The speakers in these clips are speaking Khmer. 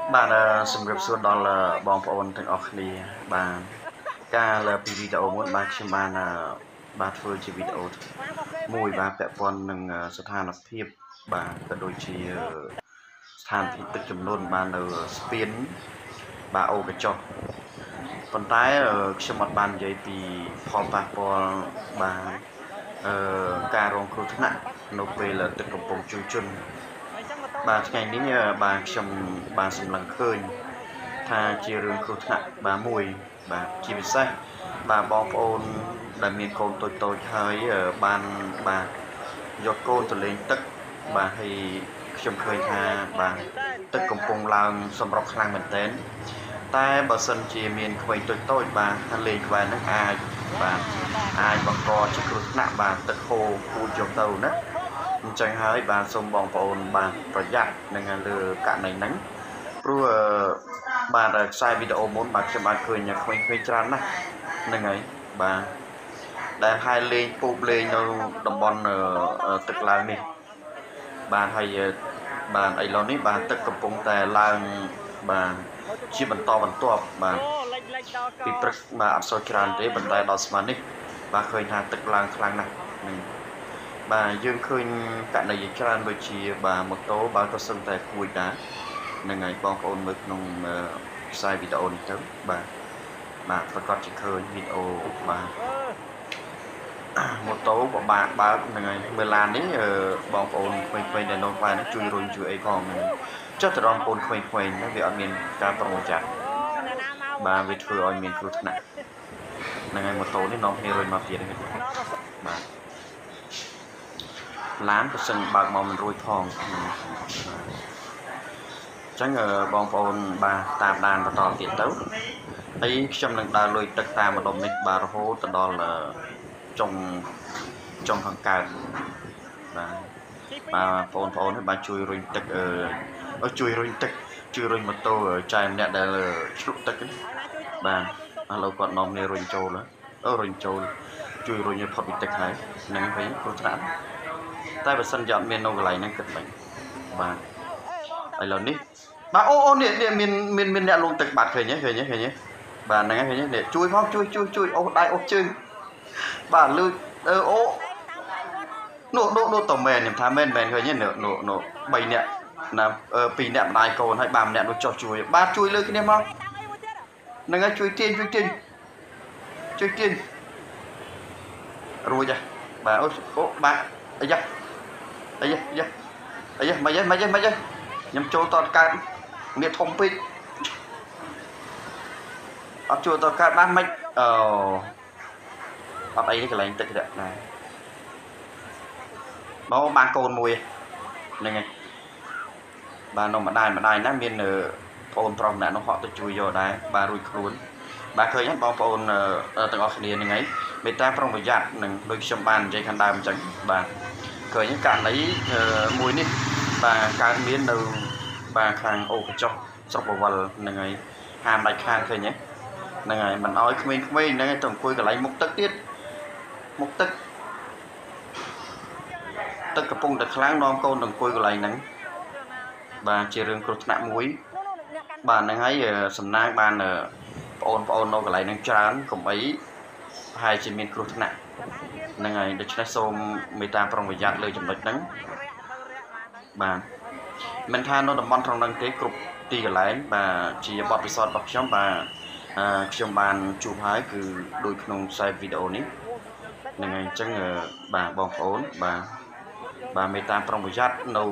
bạn sầm gặp xuân đó là bongប្អូនទាំងអស់គ្នាបាទការលើពីវីដេអូមួយបាទខ្ញុំបានធ្វើជាវីដេអូមួយបាទពាក់ព័ន្ធនឹងស្ថានភាពបាទក៏ដូចជាស្ថានភាពទឹកចំនួនបាននៅស្ពានបាទអូកញ្ចុះប៉ុន្តែខ្ញុំអត់បាននិយាយពីផលប៉ះពាល់បាទការរងគ្រោះថ្នាក់នៅពេលទឹកកំពុងជន់ជន់បាទថ្ងៃនេះបាទខ្ញុំបានសម្លឹងឃើញថាជារឿងគ្រោះថ្នាក់បាទមួយបាទជាពិសេសបាទបងប្អូនដែលមានកូនតូចៗហើយបានបាទយកកូនទៅលេងទឹកបាទហើយខ្ញុំឃើញថាបាទទឹកកំពុងឡើងសម្រុកខ្លាំងមែនទែនតែបើសិនជាមានក្មេងតូចៗបាទថាលេងក្បែរហ្នឹងអាចបង្កជាគ្រោះថ្នាក់បាទទឹកហូរពូជយកទៅណាអញ្ចឹងហើយបាទសូមបងប្អូនបាទប្រយ័ត្ននឹងលើករណីហ្នឹងព្រោះបាទខ្សែវីដេអូមុនបាទខ្ញុំបានឃើញក្មេងៗច្រើនណាស់ហ្នឹងហើយបាទដែលហើយលេងពូបលេងនៅតំបន់ទឹកឡើងនេះបាទហើយបាទឥឡូវនេះបាទទឹកកំពុងតែឡើងបាទជាបន្តបន្ទាប់បាទពីព្រឹកបាទអត់សូវច្រើនទេប៉ុន្តែដល់ស្មាននេះបាទឃើញថាទឹកឡើងខ្លាំងណាស់ហ្នឹងបាទយើងឃើញករណីច្រើនដូចជាបាទម៉ូតូបាទក៏សឹងតែគួយដែរហ្នឹងហើយបងប្អូនមើលក្នុងខ្សែវីដេអូនេះទៅបាទប្រកាសជាឃើញវីដេអូបាទម៉ូតូពិបាកបើកហ្នឹងហើយមើលឡាននេះបងប្អូនក្មេងៗដែលនៅក្បែរនេះជួយរុញជួយអីផងចុះទៅដល់បងប្អូនក្មេងៗវាអត់មានការប្រុងប្រយ័ត្នបាទវាធ្វើឲ្យមានគ្រោះថ្នាក់ហ្នឹងហើយម៉ូតូនេះនាំគ្នារុញមកទៀតហ្នឹងបាទឡានក៏សឹងបើកមកមិនរួចផងអញ្ចឹងបងប្អូនបាទតាមដានបន្តទៀតទៅហើយខ្ញុំនឹងដើរលុយទឹកតាមម្ដុំនេះបាទរហូតទៅដល់ចុងខាងកើតបាទបងប្អូនបាទជួយរុញទឹកជួយរុញទឹកជួយរុញម៉ូតូចែម្នាក់ដែលឆ្លុកទឹកបាទឥឡូវគាត់នាំគ្នារុញចូលរុញចូលជួយរុញឲ្យផុតពីទឹកហើយហ្នឹងវិញគ្រោះថ្នាក់តែបើសិនជាអត់មាននៅកន្លែងហ្នឹងគិតមិនបាទឥឡូវនេះបាទអូនេះមានអ្នកលងទឹកបាត់ឃើញទេបាទហ្នឹងហើយឃើញទេជួយផងជួយអូដៃអូជើងបាទលឺអូនោះតមែនខ្ញុំថាមែនឃើញទេនោះ3នាក់ណា2នាក់ម្ដាយកូនហើយបាទម្នាក់នោះចុះជួយបាទជួយលើគ្នាមកហ្នឹងហើយជួយទាញរួចហ៎បាទអូបាទអាយ៉ាមិនខ្ញុំចូលតតកើតនេះធំពេកអត់ចូលតកើតបានមិនអត់អីទេកន្លែងទឹកដែរណាបងបានកូនមួយហ្នឹងហើយបាទនៅម្ដាយណាមានប្អូនប្រុសម្នាក់នោះហក់ទៅជួយយកដែរបាទរួចខ្លួនបាទឃើញហ្នឹងបងប្អូនទាំងអស់គ្នាហ្នឹងហើយមេត្តាប្រុងប្រយ័ត្ននឹងដូចខ្ញុំបាននិយាយខាងដើមអញ្ចឹងបាទឃើញករណីមួយនេះបាទកើតមាននៅបាទខាងអូកញ្ចុះស្រុកបវលហ្នឹងហើយហាមដាច់ខាតឃើញទេហ្នឹងហើយមិនអោយក្មេងៗហ្នឹងហើយទៅអង្គុយកន្លែងមុខទឹកទៀតមុខទឹកកំពុងតែខ្លាំងនាំកូនទៅអង្គុយកន្លែងហ្នឹងបាទជារឿងគ្រោះថ្នាក់មួយបាទហ្នឹងហើយសំណាងបានបងប្អូននៅកន្លែងហ្នឹងច្រើនកុំអីប្រហែលជាមានគ្រោះថ្នាក់ហ្នឹងហើយដូច្នេះសូមមេត្តាប្រុងប្រយ័ត្នលើចំណុចហ្នឹងបាទមិនថានៅតំបន់ត្រង់ហ្នឹងទេគ្រប់ទីកន្លែងបាទជាបទពិសោធន៍របស់ខ្ញុំបាទខ្ញុំបានជួបហើយគឺដូចក្នុងខ្សែវីដេអូនេះហ្នឹងហើយអញ្ចឹងបាទបងប្អូនបាទមេត្តាប្រុងប្រយ័ត្ននៅ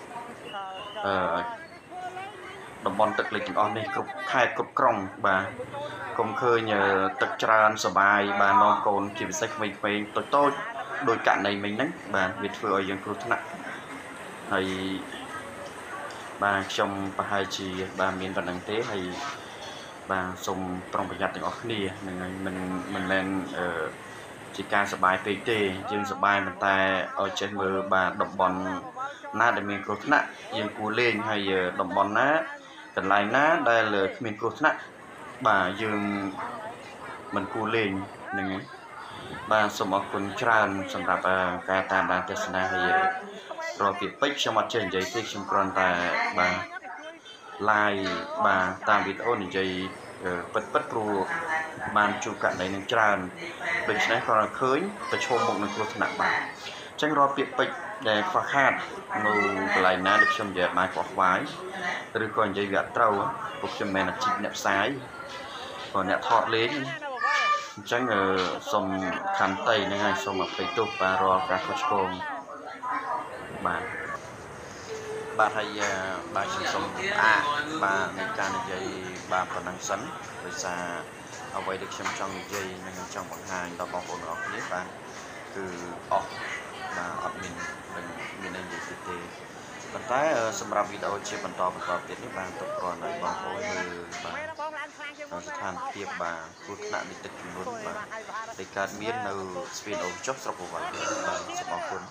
តំបន់ទឹកលិចទាំងអស់នេះគ្រប់ខេត្តគ្រប់ក្រុងបាទកុំឃើញទឹកច្រើនសបាយបាទនាំកូនជាពិសេសក្មេងៗតូចដោយករណីមិញហ្នឹងបាទវាធ្វើឲ្យយើងគ្រោះថ្នាក់ហើយបាទខ្ញុំប្រហែលជាបាទមានប៉ុណ្្នឹងទេហើយបាទសូមប្រុងប្រយ័ត្នទាំងអស់គ្នាហ្នឹងហើយមិនមែនជាការសបាយពេកទេយើងសបាយប៉ុន្តែឲ្យចេះមើលបាទតំបន់ណាដែលមានគ្រោះថ្នាក់យើងគួរលេងហើយតំបន់ណាកន្លែងណាដែលគ្មានគ្រោះថ្នាក់បាទយើងមិនគួរលេងហ្នឹងហើយបាទសូមអរគុណច្រើនសម្រាប់ការតាមដានទស្សនាហើយរាល់ពាក្យពេចន៍ខ្ញុំអត់ចេះនិយាយទេខ្ញុំគ្រាន់តែបាទ like bà tam video này dây bật pro bàn chụp cạn nàyនឹងច្រើនដូច្នេះគាត់ឃើញប្រឈមមុខនឹងគ្រោះថ្នាក់បាទអញ្ចឹងរាល់ពាក្យពេចន៍ដែលខ្វះខាតនៅកន្លែងណាដែលខ្ញុំនិយាយបានខ្វះខ្វាយឬក៏និយាយវាអត់ត្រូវពួកខ្ញុំមិនមែនអាជីពអ្នកផ្សាយក៏អ្នកថតលេងអញ្ចឹងសូមខន្តីហ្នឹងហើយសូមអភ័យទោសបាទរាល់ការខុសឆ្គងបាទបាទហើយបាទខ្ញុំសូមបាទនៃការនិយាយបាទប៉ុណ្ណឹងសិនដោយសារអ្វីដែលខ្ញុំចង់និយាយនិងចង់បង្ហាញដល់បងប្អូនទាំងអស់គ្នាបាទគឺអស់បាទអត់មានអីនិយាយទេប៉ុន្តែសម្រាប់វីដេអូជាបន្តទៀតនេះបានទុកគ្រាន់តែបងប្អូនមើលបាទស្ថានភាពបាទគ្រោះថ្នាក់នៃទឹកជំនន់បាទដែលកើតមាននៅស្ពានអូរចុះស្រុកបវរបាទសូមអរគុណ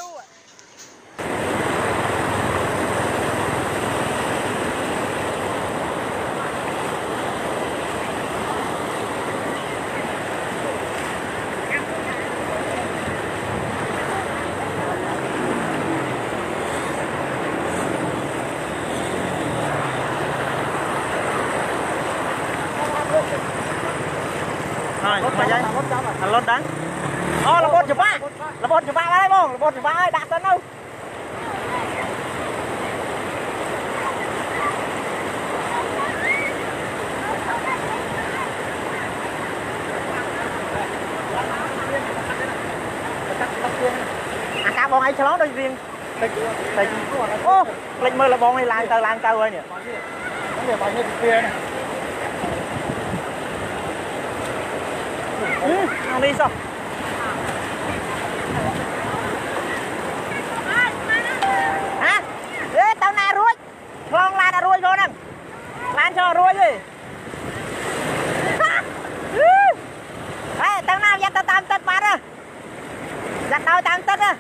รถดังอ๋อระบบจะบ้าอะไรบ้างระบบจะบ้าดักกันเอาอาการบองไอ้ฉลองโดยเรียงโอ้เล็กมือระบองไอ้ลางเตาเลยเนี่ยเอาđi sao hả ê tao na ruồi con la na ruồi thôi nè lan cho ruồi gì ê tao na dắt tao tam tết bắt á dắt tao tam tết á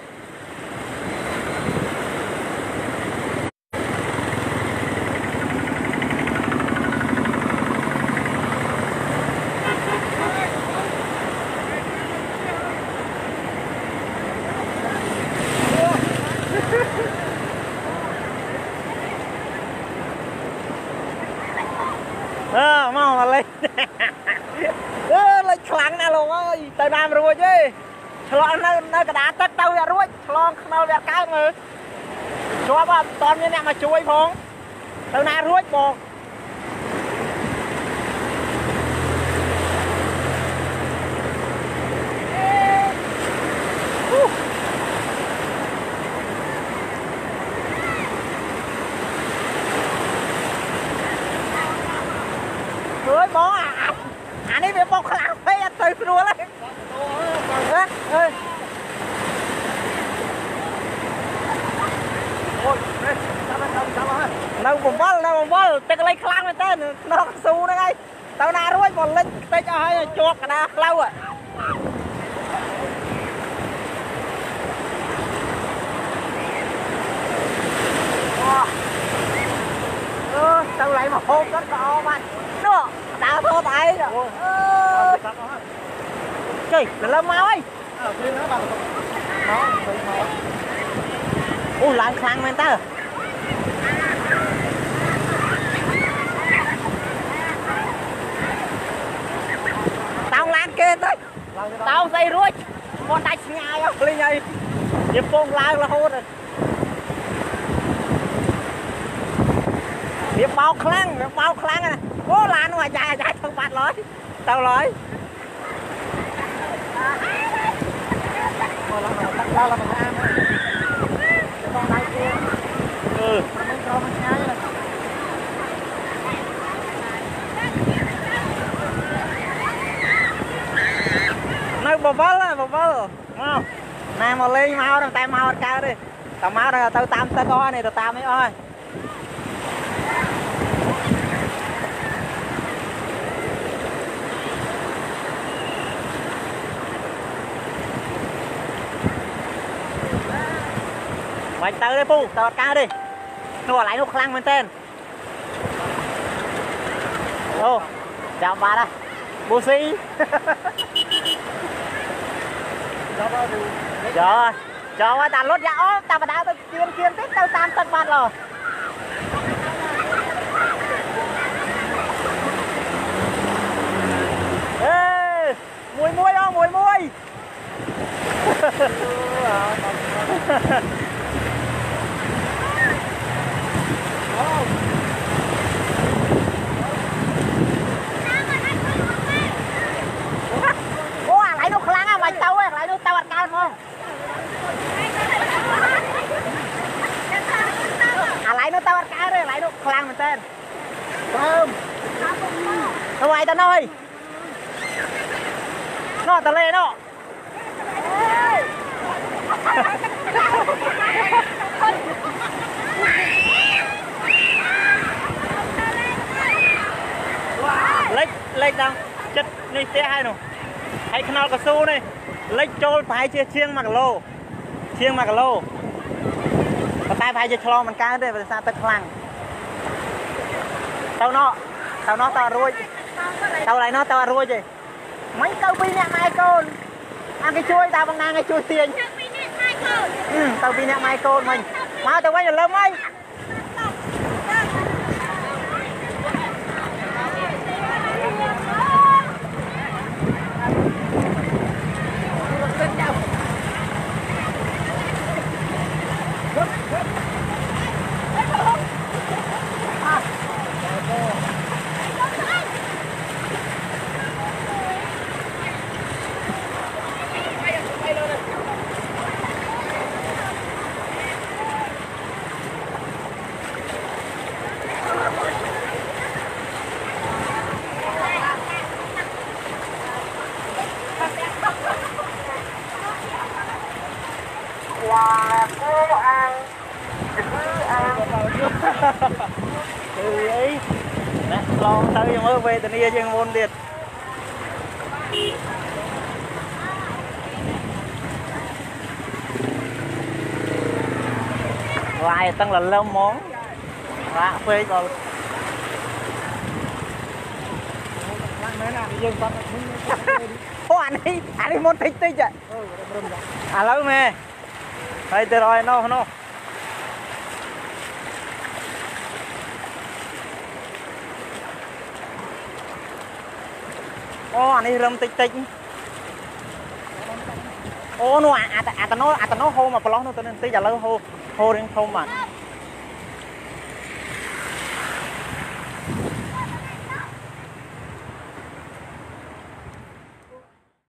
mau mà lên lên khăn nè luôn ơi tới nam ruồi chứ lon nơi cái đá tất đâu ra ruồi lon đâu ra cái mà cho bà toàn như này mà chui phong tới nam ruồi bò bó anh ấy bị bọc làm phê từ rùa lên đâu bùng bó tao lấy khăn lên tên nó xu đây ngay tao na ruồi còn lên tay cho hai chuột cả đá lâu à tao lấy một hộp rất to mà nó đào thô tay rồi trời là lâm mau ấy ui làm khăn men ta tao lan kia tới tao dây ruồi con tay nhai không lên nhây nhịp phong lao là hôn rồi nhịp bao khăn này cố lan ngoài dài thằng bạn lối tao lối là mình ăn con đây kia mình cho mình nhai này nơi bò vơ không nè mà ly mau đằng tay mau cao đi tao mau đây tao tam tao coi này tao tam ấy ơi mày tới đây phu tao cao đi nó lại nó khăn bên tên ô chào bà đây bố xí trời trời tao lót ra tao mà đào tao kiên tiếp tao tam tật mặt rồi khlang mình tên thơm nó ngoài ta nói nó ta lên nó lệch đang chất này té hay nè hay canal cao su này lệch trôi phải chia chiêng mặc lô và tay phải chia cho mình cá đây và sao tới khlang tao nó tao ruồi tao lại nó tao ruồi gì mấy câu pin nè mai con ăn cái chuối tao bằng cái chuối tiền tao pin nè mai con mình mau tao quay giờ lớn mấy ấy nè lo tới mới về từ kia trên môn điệt lại tăng là lâm món phê rồi ô anh đi môn thích thích vậy lâu mẹ đây từ rồi nó ô anh đi râm tích ô nó nó hô mà plong nó tên tí giờ lâu hô đến không mà